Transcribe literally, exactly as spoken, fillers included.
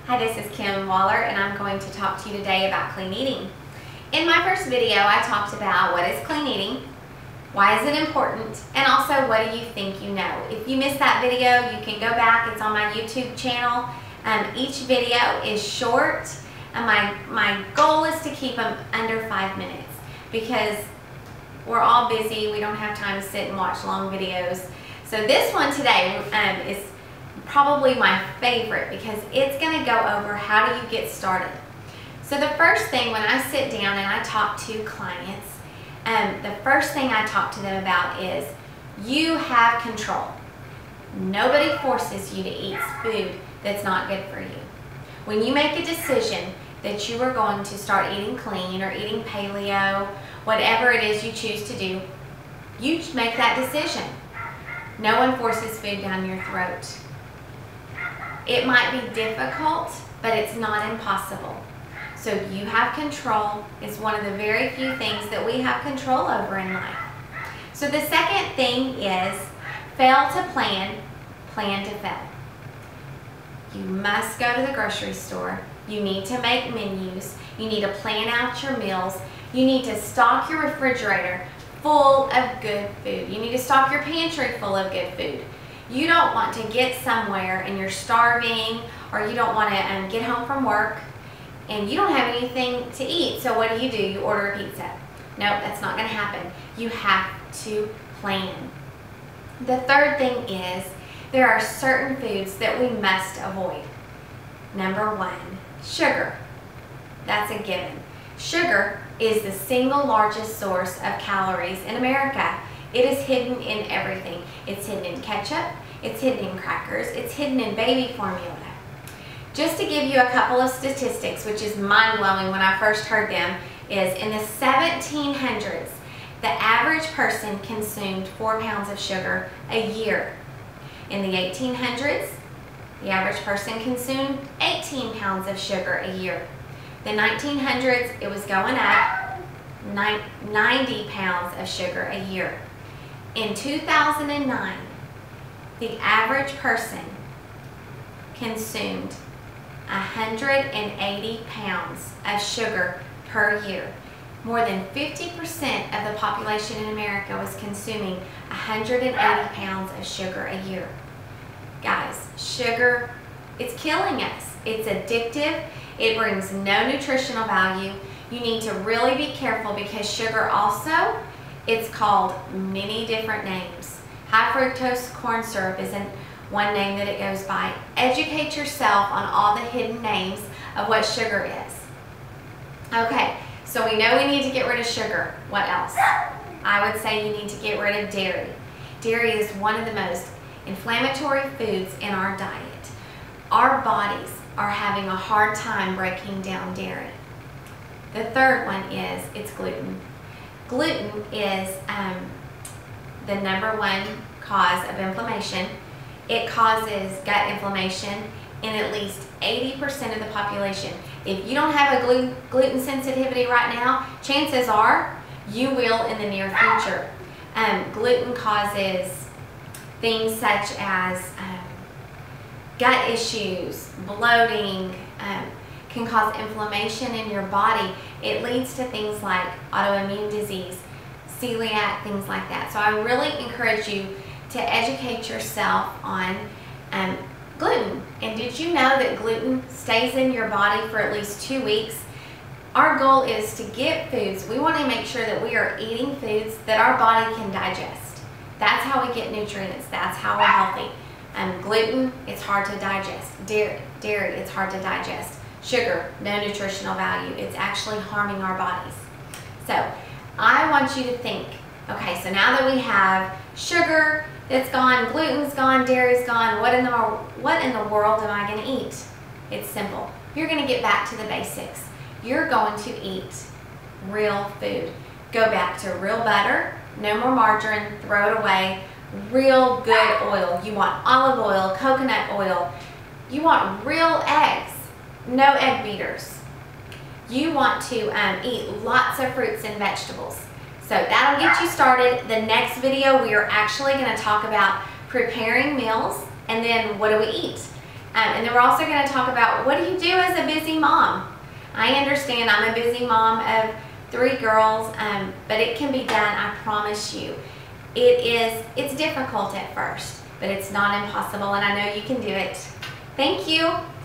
Hi, this is Kim Waller, and I'm going to talk to you today about clean eating. In my first video, I talked about what is clean eating, why is it important, and also what do you think you know. If you missed that video, you can go back. It's on my YouTube channel. Um, each video is short, and my, my goal is to keep them under five minutes because we're all busy. We don't have time to sit and watch long videos. So this one today um, is probably my favorite because it's going to go over how do you get started. So the first thing when I sit down and I talk to clients, um, the first thing I talk to them about is you have control. Nobody forces you to eat food that's not good for you. When you make a decision that you are going to start eating clean or eating paleo, whatever it is you choose to do, you make that decision. No one forces food down your throat. It might be difficult, but it's not impossible. So you have control is one of the very few things that we have control over in life. So the second thing is fail to plan, plan to fail. You must go to the grocery store. You need to make menus. You need to plan out your meals. You need to stock your refrigerator full of good food. You need to stock your pantry full of good food. You don't want to get somewhere and you're starving, or you don't want to um, get home from work and you don't have anything to eat. So what do you do? You order a pizza. No, that's not going to happen. You have to plan. The third thing is there are certain foods that we must avoid. Number one, sugar. That's a given. Sugar is the single largest source of calories in America. It is hidden in everything. It's hidden in ketchup, it's hidden in crackers, it's hidden in baby formula. Just to give you a couple of statistics, which is mind-blowing when I first heard them, is in the seventeen hundreds, the average person consumed four pounds of sugar a year. In the eighteen hundreds, the average person consumed eighteen pounds of sugar a year. The nineteen hundreds, it was going up, ninety pounds of sugar a year. In two thousand nine, the average person consumed one hundred eighty pounds of sugar per year. More than fifty percent of the population in America was consuming one hundred eighty pounds of sugar a year. Guys, sugar, it's killing us. It's addictive. It brings no nutritional value. You need to really be careful because sugar also, it's called many different names. High fructose corn syrup isn't one name that it goes by. Educate yourself on all the hidden names of what sugar is. Okay, so we know we need to get rid of sugar. What else? I would say you need to get rid of dairy. Dairy is one of the most inflammatory foods in our diet. Our bodies are having a hard time breaking down dairy. The third one is it's gluten. Gluten is um, the number one cause of inflammation. It causes gut inflammation in at least eighty percent of the population. If you don't have a glu gluten sensitivity right now, chances are you will in the near future. Um, gluten causes things such as um, gut issues, bloating, um, can cause inflammation in your body. It leads to things like autoimmune disease, celiac, things like that. So I really encourage you to educate yourself on um, gluten. And did you know that gluten stays in your body for at least two weeks? Our goal is to get foods. We want to make sure that we are eating foods that our body can digest. That's how we get nutrients. That's how we're healthy. Um, gluten, it's hard to digest. Dairy, dairy, it's hard to digest. Sugar, no nutritional value. It's actually harming our bodies. So I want you to think, okay, so now that we have sugar that's gone, gluten's gone, dairy's gone, what in the, what in the world am I going to eat? It's simple. You're going to get back to the basics. You're going to eat real food. Go back to real butter, no more margarine, throw it away. Real good oil. You want olive oil, coconut oil. You want real eggs, no egg beaters. You want to um, eat lots of fruits and vegetables. So that'll get you started. The next video we are actually going to talk about preparing meals and then what do we eat. Um, and then we're also going to talk about what do you do as a busy mom. I understand I'm a busy mom of three girls, um, but it can be done, I promise you. It is, it's difficult at first, but it's not impossible, and I know you can do it. Thank you.